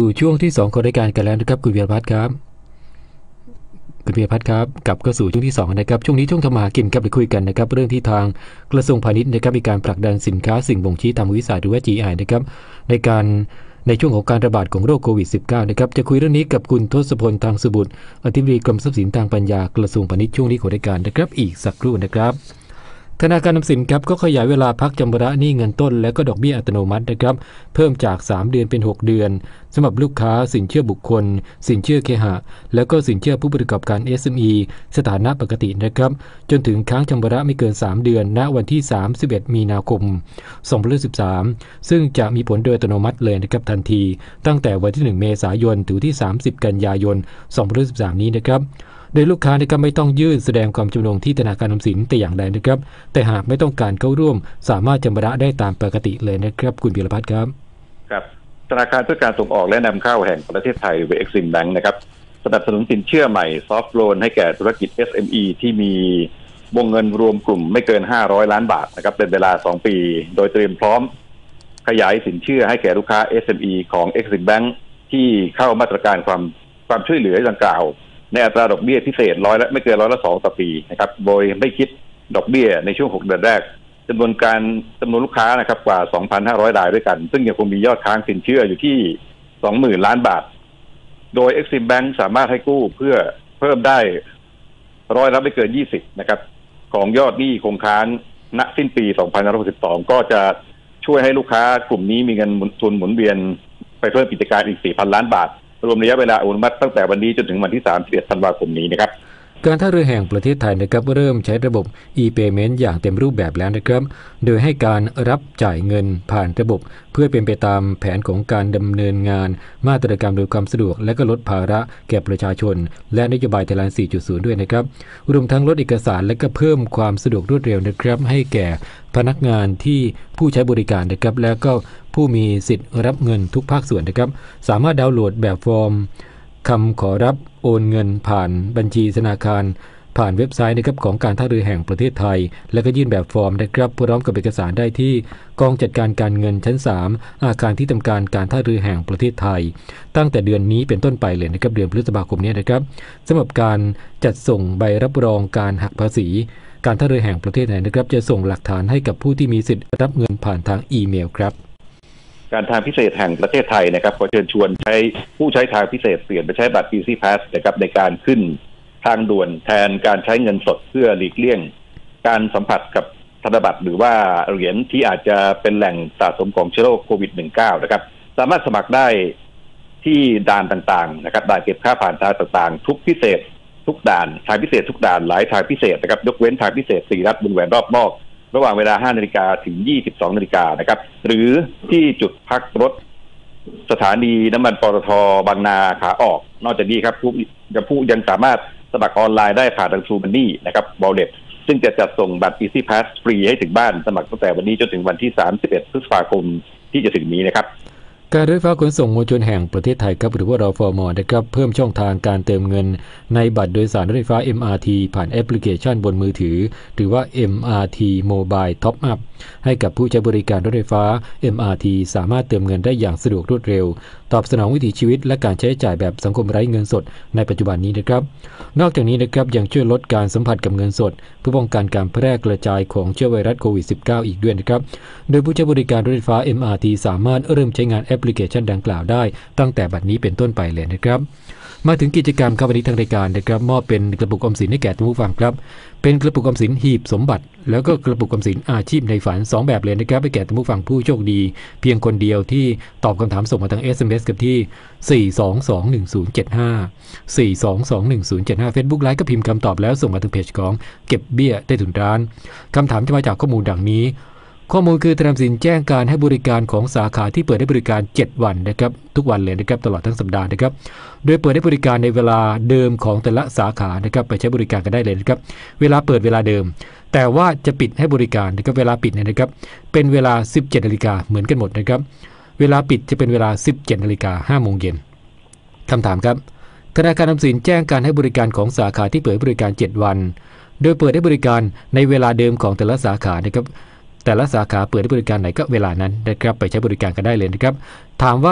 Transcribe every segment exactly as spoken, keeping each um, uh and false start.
สู่ช่วงที่สองของรายการกันแล้วนะครับคุณเวียรพัฒน์ครับคุณเวียรพัฒน์ครับกลับเข้าสู่ช่วงที่สองนะครับช่วงนี้ช่วงทำมาหากินครับไปคุยกันนะครับเรื่องที่ทางกระทรวงพาณิชย์นะครับมีการผลักดันสินค้าสิ่งบ่งชี้ตามวิสัยหรือว่า จี ไอ นะครับในการในช่วงของการระบาดของโรคโควิด สิบเก้า นะครับจะคุยเรื่องนี้กับคุณทศพลทางสุบุตรอธิบดีกรมทรัพย์สินทางปัญญากระทรวงพาณิชย์ช่วงนี้ของรายการนะครับอีกสักครู่นะครับธนาคารออมสินครับก็ขยายเวลาพักชำระหนี้เงินต้นและก็ดอกเบี้ยอัตโนมัตินะครับเพิ่มจากสามเดือนเป็นหกเดือนสำหรับลูกค้าสินเชื่อบุคคลสินเชื่อเคหะแล้วก็สินเชื่อผู้ประกอบการ เอส เอ็ม อี สถานะปกตินะครับจนถึงค้างชำระไม่เกินสามเดือนณวันที่สามสิบเอ็ดมีนาคมสองพันสิบสามซึ่งจะมีผลโดยอัตโนมัติเลยนะครับทันทีตั้งแต่วันที่หนึ่งเมษายนถึงที่สามสิบกันยายนสองพันสิบสามนี้นะครับโดยลูกค้านะครับไม่ต้องยื่นแสดงความจำนงที่ธนาคารออมสินแต่อย่างใดนะครับแต่หากไม่ต้องการเข้าร่วมสามารถชำระได้ตามปกติเลยนะครับคุณพีรพัฒน์ครับครับธนาคารเพื่อการส่งออกและนำเข้าแห่งประเทศไทยหรือ Exim Bank นะครับสนับสนุนสินเชื่อใหม่ซอฟท์โลนให้แก่ธุรกิจ เอส เอ็ม อี ที่มีวงเงินรวมกลุ่มไม่เกินห้าร้อยล้านบาทนะครับเป็นเวลาสองปีโดยเตรียมพร้อมขยายสินเชื่อให้แก่ลูกค้า เอส เอ็ม อี ของ Exim Bank ที่เข้ามาตรการความความช่วยเหลือดังกล่าวในอัตราดอกเบี้ยพิเศษร้อยละไม่เกินร้อยละสองต่อปีนะครับโดยไม่คิดดอกเบี้ยในช่วงหกเดือนแรกจำนวนการจำนวนลูกค้านะครับกว่า สองพันห้าร้อย รายด้วยกันซึ่งยังคงมียอดค้างสินเชื่ออยู่ที่ สองหมื่น ล้านบาทโดย Exim Bank สามารถให้กู้เพื่อเพิ่มได้ร้อยละไม่เกินยี่สิบนะครับของยอดหนี้คงค้างณสิ้นปีสองพันห้าร้อยหกสิบสองก็จะช่วยให้ลูกค้ากลุ่มนี้มีเงินทุนหมุนเวียนไปเพิ่มกิจการอีก สี่พัน ล้านบาทรวมระยะเวลาอนุมัติตั้งแต่วันนี้จนถึงวันที่สามสิบเอ็ดธันวาคมนี้นะครับการท่าเรือแห่งประเทศไทยนะครับเริ่มใช้ระบบ e-payment อย่างเต็มรูปแบบแล้วนะครับโดยให้การรับจ่ายเงินผ่านระบบเพื่อเป็นไปตามแผนของการดำเนินงานมาตรการโดยความสะดวกและก็ลดภาระแก่ประชาชนและนโยบายไทยแลนด์ สี่จุดศูนย์ ด้วยนะครับรวมทั้งลดเอกสารและก็เพิ่มความสะดวกรวดเร็วนะครับให้แก่พนักงานที่ผู้ใช้บริการนะครับแล้วก็ผู้มีสิทธิ์รับเงินทุกภาคส่วนนะครับสามารถดาวน์โหลดแบบฟอร์มคำขอรับโอนเงินผ่านบัญชีธนาคารผ่านเว็บไซต์นะครับของการท่าเรือแห่งประเทศไทยและก็ยื่นแบบฟอร์มนะครับพร้อมกับเอกสารได้ที่กองจัดการการเงินชั้นสามอาคารที่ทำการการท่าเรือแห่งประเทศไทยตั้งแต่เดือนนี้เป็นต้นไปเลยนะครับเดือนพฤษภาคมนี้นะครับสำหรับการจัดส่งใบรับรองการหักภาษีการท่าเรือแห่งประเทศไทยนะครับจะส่งหลักฐานให้กับผู้ที่มีสิทธิ์รับเงินผ่านทางอีเมลครับการทางพิเศษแห่งประเทศไทยนะครับขอเชิญชวนใช้ผู้ใช้ทางพิเศษเปลี่ยนไปใช้บัตร Easy Pass นะครับในการขึ้นทางด่วนแทนการใช้เงินสดเพื่อหลีกเลี่ยงการสัมผัสกับธนบัตรหรือว่าเหรียญที่อาจจะเป็นแหล่งสะสมของเชื้อโรคโควิด สิบเก้า นะครับสามารถสมัครได้ที่ด่านต่างๆนะครับด่านเก็บค่าผ่านทางต่างๆทุกพิเศษทุกด่านทางพิเศษทุกด่านหลายทางพิเศษนะครับยกเว้นทางพิเศษสี่รัฐวงแหวนรอบนอกระหว่างเวลา ห้านาฬิกา ถึง ยี่สิบสองนาฬิกา นะครับหรือที่จุดพักรถสถานีน้ำมันปตท.บางนาขาออกนอกจากนี้ครับผู้ยังผู้ยังสามารถสมัครออนไลน์ได้ผ่านทาง True Money นะครับ Wallet ซึ่งจะจัดส่งบัตร Easy Pass ฟรีให้ถึงบ้านสมัครตั้งแต่วันนี้จนถึงวันที่สามสิบเอ็ดพฤษภาคมที่จะถึงนี้นะครับการรถไฟฟ้าขนส่งมวลชนแห่งประเทศไทยครับหรือว่ารฟม.นะครับเพิ่มช่องทางการเติมเงินในบัตรโดยสารรถไฟฟ้า เอ็ม อาร์ ที ผ่านแอปพลิเคชันบนมือถือหรือว่า เอ็ม อาร์ ที Mobile Top Up ให้กับผู้ใช้บริการรถไฟฟ้า เอ็ม อาร์ ที สามารถเติมเงินได้อย่างสะดวกรวดเร็วตอบสนองวิถีชีวิตและการใช้จ่ายแบบสังคมไร้เงินสดในปัจจุบันนี้นะครับนอกจากนี้นะครับยังช่วยลดการสัมผัสกับเงินสดเพื่อป้องกันการแพร่กระจายของเชื้อไวรัสโควิด สิบเก้า อีกด้วยนะครับโดยผู้ใช้บริการรถไฟฟ้า เอ็ม อาร์ ที สามารถเริ่มใช้งานแอปพลิเคชันดังกล่าวได้ตั้งแต่บัดนี้เป็นต้นไปเลยนะครับมาถึงกิจกรรมครับวันนี้ทางรายการนะครับมอบเป็นกระปุกออมสินให้แก่ท่านผู้ฟังครับเป็นกระปุกออมสินหีบสมบัติแล้วก็กระปุกออมสินอาชีพในฝันสองแบบเลยนะครับให้แก่ท่านผู้ฟังผู้โชคดีเพียงคนเดียวที่ตอบคำถามส่งมาทาง เอส เอ็ม เอส กับที่สี่ สอง สอง หนึ่ง ศูนย์ เจ็ด ห้า สี่ สอง สอง หนึ่ง ศูนย์ เจ็ด ห้า Facebook ไลฟ์ก็พิมพ์คำตอบแล้วส่งมาทางเพจของเก็บเบี้ยใต้ถุนร้านคำถามจะมาจากข้อมูลดังนี้ข้อมูลคือธนาคารสินแจ้งการให้บริการของสาขาที่เปิดให้บริการเจ็ดวันนะครับทุกวันเลยนะครับตลอดทั้งสัปดาห์นะครับโดยเปิดให้บริการในเวลาเดิมของแต่ละสาขานะครับไปใช้บริการกันได้เลยนะครับเวลาเปิดเวลาเดิมแต่ว่าจะปิดให้บริการนะครับเวลาปิดนะครับเป็นเวลา สิบเจ็ดนาฬิกาเหมือนกันหมดนะครับเวลาปิดจะเป็นเวลา สิบเจ็ดนาฬิกาห้าโมงเย็นคำถามครับธนาคารออมสินแจ้งการให้บริการของสาขาที่เปิดบริการเจ็ดวันโดยเปิดให้บริการในเวลาเดิมของแต่ละสาขานะครับแต่ละสาขาเปิดให้บริการไหนก็เวลานั้นนะครับไปใช้บริการกันได้เลยนะครับถามว่า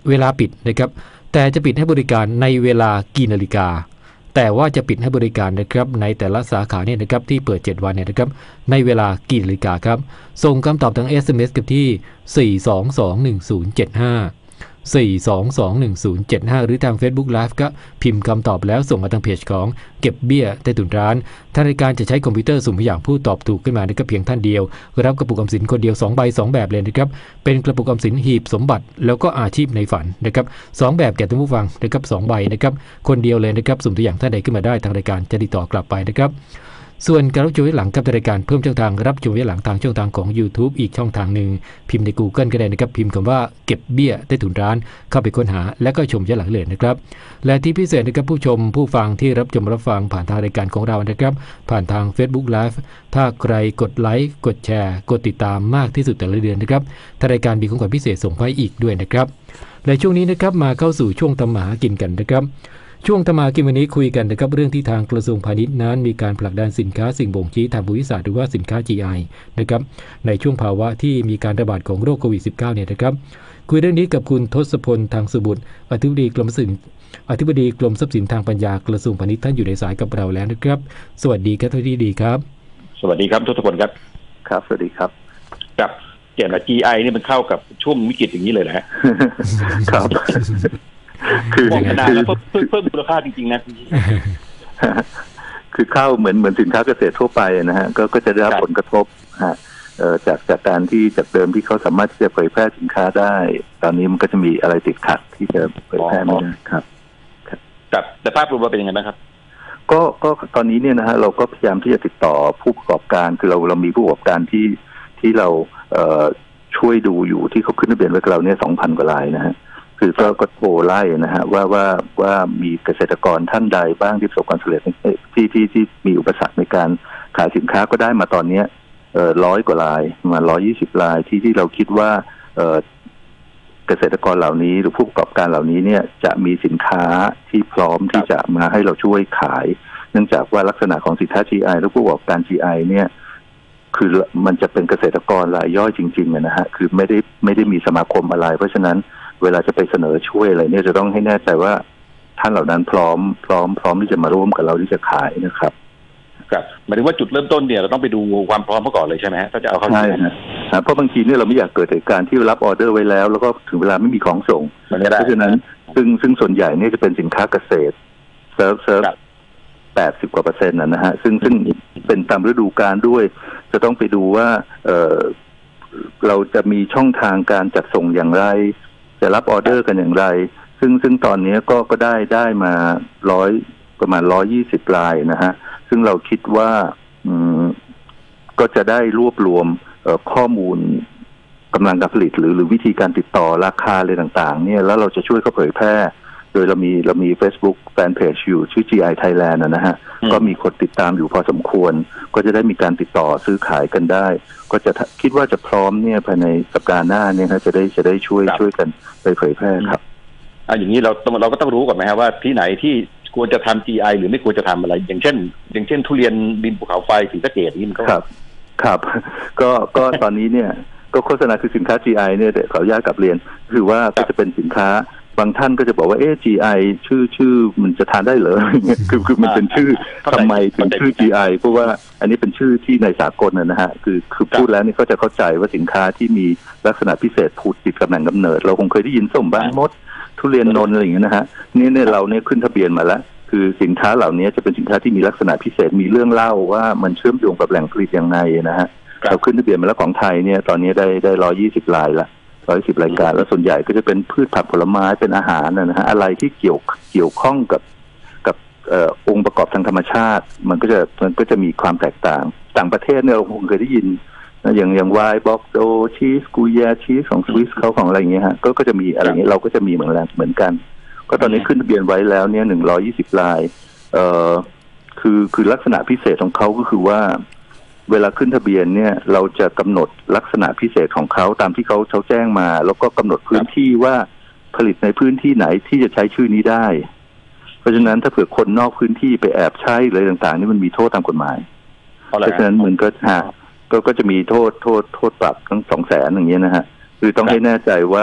เวลาปิดนะครับแต่จะปิดให้บริการในเวลากี่นาฬิกาแต่ว่าจะปิดให้บริการนะครับในแต่ละสาขาเนี่ยนะครับที่เปิดเจ็ดวันเนี่ยนะครับในเวลากี่นาฬิกาครับส่งคำตอบทาง เอส เอ็ม เอส กับที่สี่ สอง สอง หนึ่ง ศูนย์ เจ็ด ห้า สี่ สอง สอง หนึ่ง ศูนย์ เจ็ด ห้าหรือทาง Facebook Live ก็พิมพ์คำตอบแล้วส่งมาทางเพจของเก็บเบี้ยใต้ถุนร้านทางรายการจะใช้คอมพิวเตอร์สุ่มอย่างผู้ตอบถูกขึ้นมานะครับเพียงท่านเดียวรับกระปุกออมสินคนเดียวสองใบสองแบบเลยนะครับเป็นกระปุกออมสินหีบสมบัติแล้วก็อาชีพในฝันนะครับสองแบบแก่ท่านผู้ฟังนะครับสองใบนะครับคนเดียวเลยนะครับสุ่มตัวอย่างท่านใดขึ้นมาได้ทางรายการจะติดต่อกลับไปนะครับส่วนการรับชมย้อนหลังกับรายการเพิ่มช่องทางรับชมย้อนหลังทางช่องทางของ YouTube อีกช่องทางหนึ่งพิมพ์ใน Google ก็ได้นะครับพิมพ์คำว่าเก็บเบี้ยใต้ถุนร้านเข้าไปค้นหาแล้วก็ชมย้อนหลังเลยนะครับและที่พิเศษนะครับผู้ชมผู้ฟังที่รับชมรับฟังผ่านทางรายการของเรานะครับผ่านทาง Facebook Live ถ้าใครกดไลค์กดแชร์กดติดตามมากที่สุดแต่ละเดือนนะครับทางรายการมีของขวัญพิเศษส่งให้อีกด้วยนะครับและช่วงนี้นะครับมาเข้าสู่ช่วงทำมาหากินกันนะครับช่วงธรรมากินวันนี้คุยกันนะครับเรื่องที่ทางกระทรวงพาณิชย์นั้นมีการผลักดันสินค้าสิ่งบ่งชี้ทางภูมิศาสตร์หรือว่าสินค้า จี ไอ นะครับในช่วงภาวะที่มีการระบาดของโรคโควิด สิบเก้า เนี่ยนะครับคุยเรื่องนี้กับคุณทศพลทางสุบุตรอธิบดีกรมทรัพย์สินอธิบดีกรมทรัพย์สินทางปัญญากระทรวงพาณิชย์ท่านอยู่ในสายกับเราแล้วนะครับสวัสดีครับท่านที่ดีครับสวัสดีครับทศพลครับครับสวัสดีครับกับเกี่ยวกับ จี ไอ นี่มันเข้ากับช่วงวิกฤตอย่างนี้เลยนะฮะครับคือพัฒนาแล้วเพิ่มเพิ่มมูลค่าจริงๆนะคือเข้าเหมือนเหมือนสินค้าเกษตรทั่วไปนะฮะก็ก็จะได้รับผลกระทบฮะเอ่อจากจากการที่จากเดิมที่เขาสามารถที่จะเผยแพร่สินค้าได้ตอนนี้มันก็จะมีอะไรติดขัดที่จะเผยแพร่ไม่ได้ครับครับแต่ภาพรวมเป็นยังไงบ้างครับก็ก็ตอนนี้เนี่ยนะฮะเราก็พยายามที่จะติดต่อผู้ประกอบการคือเราเรามีผู้ประกอบการที่ที่เราเอ่อช่วยดูอยู่ที่เขาขึ้นทะเบียนไว้กับเราเนี่ย สองพัน กว่ารายนะฮะคือก็ก็โทรไล่นะฮะว่าว่าว่ามีเกษตรกรท่านใดบ้างที่ประสบความสำเร็จที่ที่ที่มีอุปสรรคในการขายสินค้าก็ได้มาตอนนี้เอ่อร้อยกว่ารายมาร้อยยี่สิบรายที่ที่เราคิดว่าเอ่อเกษตรกรเหล่านี้หรือผู้ประกอบการเหล่านี้เนี่ยจะมีสินค้าที่พร้อมที่จะมาให้เราช่วยขายเนื่องจากว่าลักษณะของสินค้า จี ไอ และผู้ประกอบการ จี ไอ เนี่ยคือมันจะเป็นเกษตรกรรายย่อยจริงๆนะฮะคือไม่ได้ไม่ได้มีสมาคมอะไรเพราะฉะนั้นเวลาจะไปเสนอช่วยอะไรเนี่ยจะต้องให้แน่ใจว่าท่านเหล่านั้นพร้อมพร้อมพร้อมที่จะมาร่วมกับเราที่จะขายนะครับครับหมายถึงว่าจุดเริ่มต้นเนี่ยเราต้องไปดูความพร้อมมาก่อนเลยใช่ไหมฮะถ้าจะเอาเข้าใช่นะเพราะบางทีเนี่ยเราไม่อยากเกิดเหตุการณ์ที่รับออเดอร์ไว้แล้วแล้วก็ถึงเวลาไม่มีของส่งเพราะฉะนั้นซึ่งซึ่งส่วนใหญ่เนี่ยจะเป็นสินค้าเกษตรเซิร์ฟเซิร์ฟแปดสิบกว่าเปอร์เซ็นต์นะฮะซึ่งซึ่งเป็นตามฤดูกาลด้วยจะต้องไปดูว่าเออเราจะมีช่องทางการจัดส่งอย่างไรจะรับออเดอร์กันอย่างไรซึ่งซึ่งตอนนี้ก็ก็ได้ได้มาร้อยประมาณร้อยยี่สิบรายนะฮะซึ่งเราคิดว่าอืมก็จะได้รวบรวมเอ่อข้อมูลกำลังการผลิตหรือหรือวิธีการติดต่อราคาอะไรต่างๆเนี่ยแล้วเราจะช่วยเขาเผยแพร่โดยเรามีเรามี Facebook Fanpage อยู่ชื่อ จี ไอ Thailand นะฮะก็มีคนติดตามอยู่พอสมควรก็จะได้มีการติดต่อซื้อขายกันได้ก็จะคิดว่าจะพร้อมเนี่ยภายในสัปดาห์หน้าเนี่ยจะได้จะได้ช่วยช่วยกันไปเผยแพร่ครับอ่าอย่างนี้เราต้องเราก็ต้องรู้ก่อนไหมครับว่าที่ไหนที่ควรจะทำ จี ไอ หรือไม่ควรจะทำอะไรอย่างเช่นอย่างเช่นทุเรียนดินภูเขาไฟศรีสะเกษนี่มันก็ครับครับก็ก็ตอนนี้เนี่ยก็โฆษณาคือสินค้า จี ไอ เนี่ยขออนุญาตกลับเรียนคือว่าก็จะเป็นสินค้าบางท่านก็จะบอกว่าเอ๊ะ จี ไอ ชื่อชื่อมันจะทานได้เหรอคือคือมันเป็นชื่อทำไมถึงชื่อ จี ไอ เพราะว่าอันนี้เป็นชื่อที่ในสากลนะฮะคือคือพูดแล้วนี่ก็จะเข้าใจว่าสินค้าที่มีลักษณะพิเศษผูกติดกับแหล่งกำเนิดเราคงเคยได้ยินส้มบ้านมดทุเรียนนนท์อะไรอย่างเงี้ยนะฮะนี่เนี่ยเราเนี่ยขึ้นทะเบียนมาแล้วคือสินค้าเหล่านี้จะเป็นสินค้าที่มีลักษณะพิเศษมีเรื่องเล่าว่ามันเชื่อมโยงกับแหล่งผลิตอย่างไรนะฮะเราขึ้นทะเบียนมาแล้วของไทยเนี่ยตอนนี้ได้ได้ร้อยยี่สิบรายละร้อยสิบรายการแล้วส่วนใหญ่ก็จะเป็นพืชผักผลไม้เป็นอาหารนะฮะอะไรที่เกี่ยวเกี่ยวข้องกับกับเอ่อองค์ประกอบทางธรรมชาติมันก็จะมันก็จะมีความแตกต่างต่างประเทศเนี่ยเราคงเคยได้ยินนะอย่างอย่างไวน์บ็อกโดชีสกูยาชีสของสวิสเขาของอะไรอย่างเงี้ยฮะก็ก็จะมีอะไรเงี้ยเราก็จะมีเหมือนกันเหมือนกันก็ตอนนี้ขึ้นทะเบียนไว้แล้วเนี่ยหนึ่งร้อยยี่สิบรายเอ่อคือคือลักษณะพิเศษของเขาก็คือว่าเวลาขึ้นทะเบียนเนี่ยเราจะกำหนดลักษณะพิเศษของเขาตามที่เขาเขาแจ้งมาแล้วก็กำหนดพื้นที่ว่าผลิตในพื้นที่ไหนที่จะใช้ชื่อนี้ได้เพราะฉะนั้นถ้าเผื่อคนนอกพื้นที่ไปแอบใช้อะไรต่างๆนี่มันมีโทษตามกฎหมายเพราะฉะนั้นมันก็ฮะก็ก็จะมีโทษโทษโทษปรับทั้งสองแสนอย่างเงี้ยนะฮะคือต้องให้แน่ใจว่า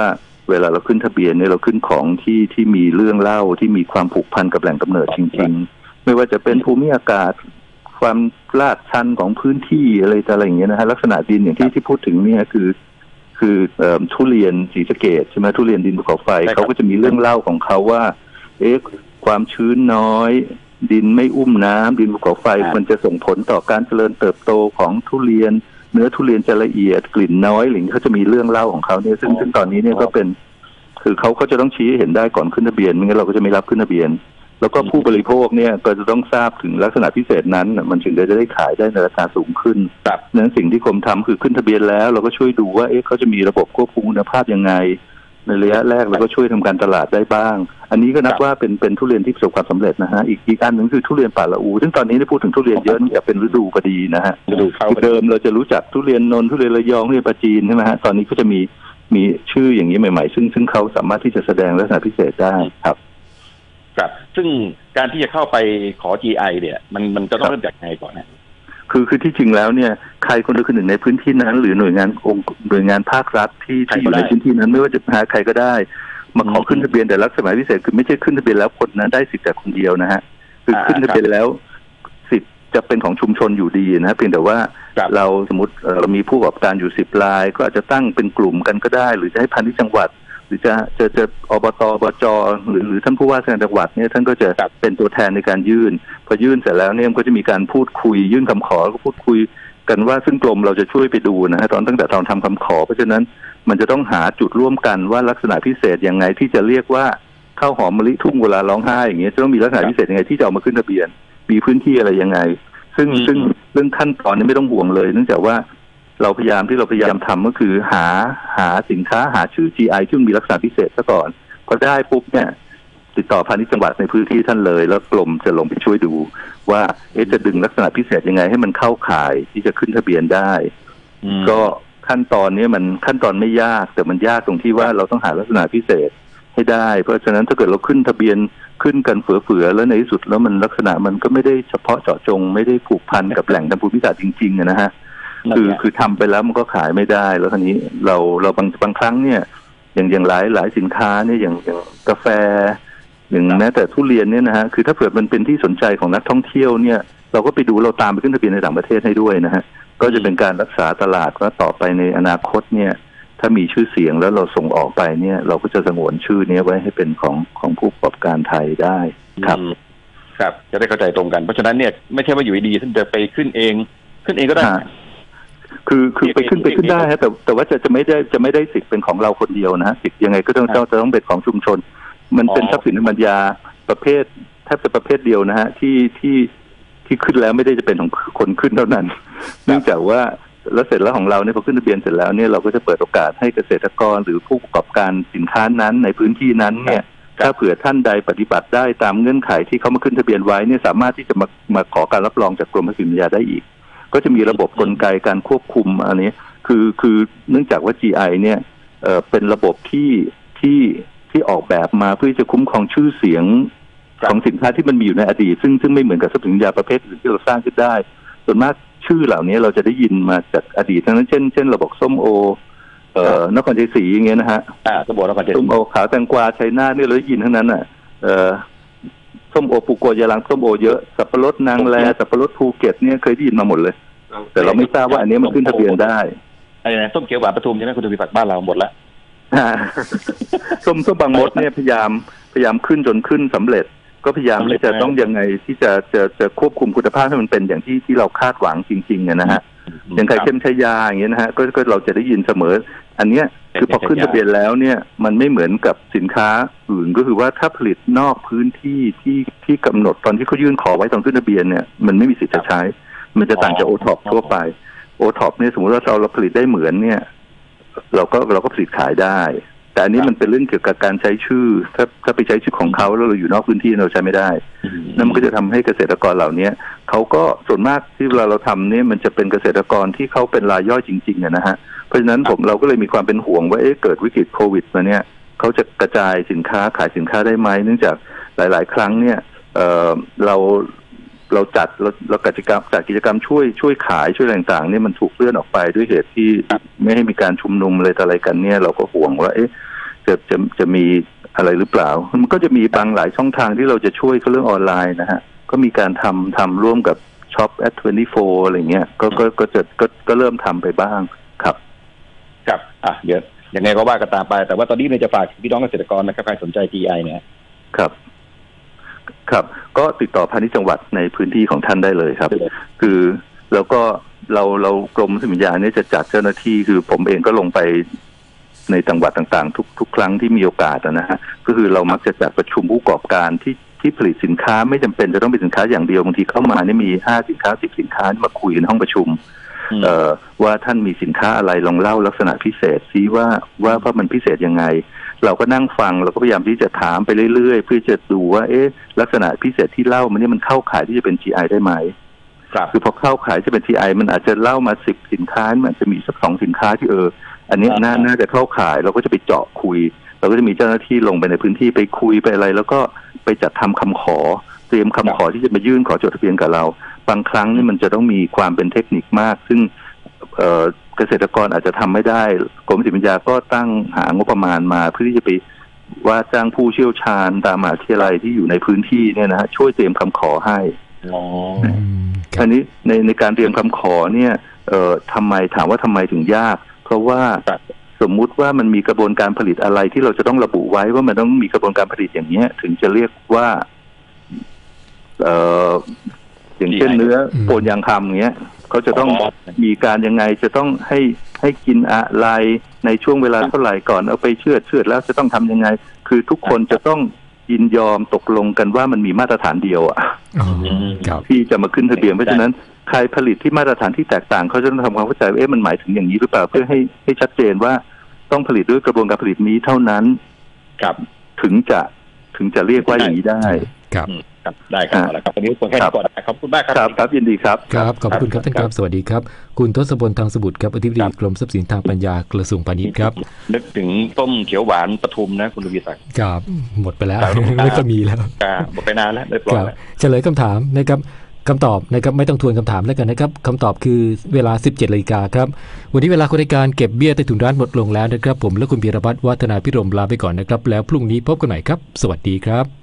เวลาเราขึ้นทะเบียนเนี่ยเราขึ้นของที่ที่มีเรื่องเล่าที่มีความผูกพันกับแหล่งกำเนิดจริงๆไม่ว่าจะเป็นภูมิอากาศความลาดชันของพื้นที่อะไรอะไรอย่างเงี้ยนะฮะลักษณะดินอย่างที่ที่พูดถึงเนี่ยคือคือทุเรียนศรีสะเกษใช่ไหมทุเรียนดินภูเขาไฟเขาก็จะมีเรื่องเล่าของเขาว่าเอ๊ะความชื้นน้อยดินไม่อุ้มน้ำดินภูเขาไฟมันจะส่งผลต่อการเจริญเติบโตของทุเรียนเนื้อทุเรียนจะละเอียดกลิ่นน้อยหรือเขาจะมีเรื่องเล่าของเขาเนี่ยซึ่งซึ่งตอนนี้เนี่ยก็เป็นคือเขาก็จะต้องชี้ให้เห็นได้ก่อนขึ้นทะเบียนไม่งั้นเราก็จะไม่รับขึ้นทะเบียนแล้วก็ผู้บริโภคเนี่ยก็จะต้องทราบถึงลักษณะพิเศษนั้นมันถึงจะได้ขายได้ในราคาสูงขึ้นนั้นสิ่งที่กรมทำคือขึ้นทะเบียนแล้วเราก็ช่วยดูว่าเอ๊ะเขาจะมีระบบควบคุมคุณภาพยังไงในระยะแรกเราก็ช่วยทำการตลาดได้บ้างอันนี้ก็นับว่าเป็นเป็นทุเรียนที่ประสบความสำเร็จนะฮะอีกอีกอันหนึ่งคือทุเรียนป่าละอูซึ่งตอนนี้ได้พูดถึงทุเรียนเยอะเนื่องจากเป็นฤดูพอดีนะฮะเดิมเราจะรู้จักทุเรียนนนท์ทุเรียนระยองทุเรียนปราจีนใช่ไหมฮะตอนนี้ก็จะมีมีชื่ออย่างนี้ใหม่ๆซึ่งซึ่งเขาสามารถที่จะแสดงลักษณะพิเศษได้ครับครับซึ่งการที่จะเข้าไปขอ จี ไอ เนี่ยมันมันจะต้องเริ่มจากไงก่อนนะคือคือที่จริงแล้วเนี่ยใครคนใดคนหนึ่งในพื้นที่นั้นหรือหน่วยงานองค์หน่วยงานภาครัฐที่ที่อยู่ในพื้นที่นั้นไม่ว่าจะหาใครก็ได้มาขอขึ้นทะเบียนแต่ลักษณะพิเศษคือไม่ใช่ขึ้นทะเบียนแล้วคนนั้นได้สิทธิ์แต่คนเดียวนะฮะคือขึ้นทะเบียนแล้วสิทธิ์จะเป็นของชุมชนอยู่ดีนะเพียงแต่ว่าเราสมมติเรามีผู้ประกอบการอยู่สิบรายก็อาจจะตั้งเป็นกลุ่มกันก็ได้หรือจะให้พาณิชย์จังหวัดหรือจะจะจะอบตอบจหรือหรือท่านผู้ว่าราชการจังหวัดเนี่ยท่านก็จะเป็นตัวแทนในการยื่นพอยื่นเสร็จแล้วเนี่ยก็จะมีการพูดคุยยื่นคำขอแล้วก็พูดคุยกันว่าซึ่งกรมเราจะช่วยไปดูนะฮะตอนตั้งแต่ตอนทำคำขอเพราะฉะนั้นมันจะต้องหาจุดร่วมกันว่าลักษณะพิเศษยังไงที่จะเรียกว่าข้าวหอมมะลิทุ่งเวลาร้องไห้อย่างเงี้ยจะต้องมีลักษณะพิเศษยังไงที่จะเอามาขึ้นทะเบียนมีพื้นที่อะไรยังไงซึ่งซึ่งเรื่องขั้นตอนนี้ไม่ต้องห่วงเลยเนื่องจากว่าเราพยายามที่เราพยายามทำก็คือหาหาสินค้าหาชื่อ จี ไอ ซึ่งมีลักษณะพิเศษซะก่อนพอได้ปุ๊บเนี่ยติดต่อพาณิชย์จังหวัดในพื้นที่ท่านเลยแล้วกรมจะลงไปช่วยดูว่าเอ๊ะจะดึงลักษณะพิเศษยังไงให้มันเข้าข่ายที่จะขึ้นทะเบียนได้ก็ขั้นตอนนี้มันขั้นตอนไม่ยากแต่มันยากตรงที่ว่าเราต้องหาลักษณะพิเศษให้ได้เพราะฉะนั้นถ้าเกิดเราขึ้นทะเบียนขึ้นกันเฟือๆแล้วในที่สุดแล้วมันลักษณะมันก็ไม่ได้เฉพาะเจาะจงไม่ได้ผูกพันกับแหล่งทางภูมิศาสตร์จริงๆนะฮะคือคือทำไปแล้วมันก็ขายไม่ได้แล้วทีนี้เราเราบางบางครั้งเนี่ยอย่างอย่างหลายหลายสินค้าเนี่ยอย่างอย่างกาแฟอย่างแม้แต่ทุเรียนเนี่ยนะฮะคือถ้าเผื่อมันเป็นที่สนใจของนักท่องเที่ยวเนี่ยเราก็ไปดูเราตามไปขึ้นทะเบียนในต่างประเทศให้ด้วยนะฮะก็จะเป็นการรักษาตลาดว่าต่อไปในอนาคตเนี่ยถ้ามีชื่อเสียงแล้วเราส่งออกไปเนี่ยเราก็จะสงวนชื่อนี้ไว้ให้เป็นของของผู้ประกอบการไทยได้ครับครับจะได้เข้าใจตรงกันเพราะฉะนั้นเนี่ยไม่ใช่ว่าอยู่ดีๆท่านจะไปขึ้นเองขึ้นเองก็ได้คือคือไปขึ้นไปขึ้นได้ฮะแต่แต่ว่าจะจะไม่ได้จะไม่ได้สิทธิ์เป็นของเราคนเดียวนะสิทธิ์ยังไงก็ต้องจะต้องเป็นของชุมชนมันเป็นทรัพย์สินทางปัญญาประเภทแทบจะประเภทเดียวนะฮะที่ที่ที่ขึ้นแล้วไม่ได้จะเป็นของคนขึ้นเท่านั้นเนื่องจากว่าแล้วเสร็จแล้วของเราเนี่ยพอขึ้นทะเบียนเสร็จแล้วเนี่ยเราก็จะเปิดโอกาสให้เกษตรกรหรือผู้ประกอบการสินค้านั้นในพื้นที่นั้นเนี่ยถ้าเผื่อท่านใดปฏิบัติได้ตามเงื่อนไขที่เขามาขึ้นทะเบียนไว้เนี่ยสามารถที่จะมามาขอการรับรองจากกรมพันธุ์ปัญญาได้อีกก็จะมีระบบกลไกการควบคุมอันนี้คือคือเนื่องจากว่า จี ไอ เนี่ยเอ่อเป็นระบบที่ที่ที่ออกแบบมาเพื่อจะคุ้มครองชื่อเสียงของสินค้าที่มันมีอยู่ในอดีตซึ่งซึ่งไม่เหมือนกับทรัพย์สินยาประเภทอื่นที่เราสร้างขึ้นได้ส่วนมากชื่อเหล่านี้เราจะได้ยินมาจากอดีตทั้งนั้นเช่นเช่นเราบอกส้มโอเอ่อนครชัยศรีอย่างเงี้ยนะฮะอ่าส้มโอนครชัยศรีส้มโอขาวแตงกวาชัยนาทนี่เราได้ยินทั้งนั้นอ่ะเอ่อส้มโอปูโกยาลังส้มโอเยอะสับปะรดนางแลสับปะรดภูเก็ตเนี่ยเคยได้ยินมาหมดเลยแต่เราไม่ทราบว่าอันนี้มันขึ้นทะเบียนได้ไอ้ส้มเขียวหวานปทุมใช่ไหมคุณทวีศักดิ์บ้านเราหมดแล้วส้มส้มบางมดเนี่ยพยายามพยายามขึ้นจนขึ้นสำเร็จก็พยายามที่จะต้องยังไงที่จะจะจะควบคุมคุณภาพให้มันเป็นอย่างที่ที่เราคาดหวังจริงๆนะฮะอย่างไข่เค็มชายาอย่างเงี้ยนะฮะก็ก็เราจะได้ยินเสมออันเนี้ยคือพอขึ้นทะเบียนแล้วเนี่ยมันไม่เหมือนกับสินค้าอื่นก็คือว่าถ้าผลิตนอกพื้นที่ที่ที่กำหนดตอนที่เขายื่นขอไว้ตอนขึ้นทะเบียนเนี่ยมันไม่มีสิทธิ์จะใช้มันจะต่างจากโอท็อปทั่วไปโอท็อปเนี่ยสมมติว่าเราเราผลิตได้เหมือนเนี่ยเราก็เราก็ผลิตขายได้แต่อันนี้มันเป็นเรื่องเกี่ยวกับการใช้ชื่อถ้าถ้าไปใช้ชื่อของเขาแล้วเราอยู่นอกพื้นที่เราใช้ไม่ได้นั่นมันก็จะทำให้เกษตรกรเหล่านี้เขาก็ส่วนมากที่เวลาเราทำเนี่ยมันจะเป็นเกษตรกรที่เขาเป็นรายย่อยจริงๆนะฮะเพราะฉะนั้นผมเราก็เลยมีความเป็นห่วงว่าเอ๊ะเกิดวิกฤตโควิดมาเนี่ยเขาจะกระจายสินค้าขายสินค้าได้ไหมเนื่องจากหลายๆครั้งเนี่ยเอ่อเราเราจัดเราเรากิจกรรมจัดกิจกรรมช่วยช่วยขายช่วยต่างๆเนี่ยมันถูกเลื่อนออกไปด้วยเหตุที่ไม่ให้มีการชุมนุมอะไรต่ออะไรกันเนี่ยเราก็ห่วงว่าเอ๊ะจะจะจะมีอะไรหรือเปล่ามันก็จะมีบางหลายช่องทางที่เราจะช่วยเขาเรื่องออนไลน์นะฮะก็มีการทำทำร่วมกับช็อป แอท ยี่สิบสี่ อะไรเงี้ยก็ก็ก็จะก็ก็เริ่มทำไปบ้างครับครับอ่ะเดี๋ยวยังไงก็ว่ากันตามไปแต่ว่าตอนนี้เนี่ยจะฝากพี่น้องเกษตรกรนะครับใครสนใจ จี ไอ เนี่ยครับครับก็ติดต่อพาณิชย์จังหวัดในพื้นที่ของท่านได้เลยครับคือแล้วก็เราเรากรมสินยาเนี่ยจะจัดเจ้าหน้าที่คือผมเองก็ลงไปในจังหวัดต่างๆทุกทุกครั้งที่มีโอกาสนะฮะก็คือเรามักจะจัดประชุมผู้ประกอบการที่ที่ผลิตสินค้าไม่จำเป็นจะต้องเป็นสินค้าอย่างเดียวบางทีเข้ามาเนี่ยมีห้าสินค้าสิบสินค้ามาคุยในห้องประชุมเอ่อว่าท่านมีสินค้าอะไรลองเล่าลักษณะพิเศษซิว่าว่าว่ามันพิเศษยังไงเราก็นั่งฟังเราก็พยายามที่จะถามไปเรื่อยๆเพื่อจะดูว่าเอ๊ะลักษณะพิเศษที่เล่ามันนี่มันเข้าข่ายที่จะเป็น จี ไอ ได้ไหมครับคือพอเข้าข่ายจะเป็น จี ไอ มันอาจจะเล่ามาสิบสินค้ามันอาจจะมีสักสองสินค้าที่เอออันนี้น่าน่าจะเข้าข่ายเราก็จะไปเจาะคุยเราก็จะมีเจ้าหน้าที่ลงไปในพื้นที่ไปคุยไปอะไรแล้วก็ไปจัดทำคำขอเตรียมคำขอที่จะมายื่นขอจดทะเบียนกับเราบางครั้งนี่มันจะต้องมีความเป็นเทคนิคมากซึ่งเอ่อเกษตรกรอาจจะทำไม่ได้กรมศิลปวิทยาก็ตั้งหางบประมาณมาเพื่อที่จะไปว่าจ้างผู้เชี่ยวชาญตามมหาวิทยาลัยที่อยู่ในพื้นที่เนี่ยนะช่วยเตรียมคำขอให้อ๋ออันนี้ในในการเตรียมคำขอเนี่ยเอ่อทำไมถามว่าทำไมถึงยากเพราะว่าสมมุติว่ามันมีกระบวนการผลิตอะไรที่เราจะต้องระบุไว้ว่ามันต้องมีกระบวนการผลิตอย่างนี้ถึงจะเรียกว่าเอ่ออย่างเช่นเนื้อโปนยางคำอย่างเงี้ยเขาจะต้องมีการยังไงจะต้องให้ให้กินอะไรในช่วงเวลาเท่าไหร่ก่อนเอาไปเชือดเชือดแล้วจะต้องทำยังไงคือทุกคนจะต้องยินยอมตกลงกันว่ามันมีมาตรฐานเดียวอ่ะที่จะมาขึ้นทะเบียนเพราะฉะนั้นใครผลิตที่มาตรฐานที่แตกต่างเขาจะต้องทำความเข้าใจว่าเอ๊ะมันหมายถึงอย่างนี้หรือเปล่าเพื่อให้ให้ชัดเจนว่าต้องผลิตด้วยกระบวนการผลิตนี้เท่านั้นครับถึงจะถึงจะเรียกว่าอย่างนี้ได้ครับครับได้ครับแล้วครับวันนี้ควรแค่นี้ก่อนขอบคุณมากครับครับยินดีครับครับขอบคุณครับท่านครับสวัสดีครับคุณทศพลทางสบุตรครับอธิบดีกรมทรัพย์สินทางปัญญากระทรวงพาณิชย์ครับนึกถึงต้มเขียวหวานปทุมนะคุณวิศักดิ์ครับหมดไปแล้วไม่ก็มีแล้วหมดไปนานแล้วเรียบร้อยเฉลยคำถามนะครับคำตอบนะครับไม่ต้องทวนคำถามแล้วกันนะครับคำตอบคือเวลา สิบเจ็ดนาฬิกาครับวันนี้เวลาของรายการเก็บเบี้ยใต้ถุนร้านหมดลงแล้วนะครับผมและคุณพีรพัฒน์วัฒนาพิรมลาไปก่อนนะครับแล้วพรุ่งนี้พบกันใหม่ครับสวัสดีครับ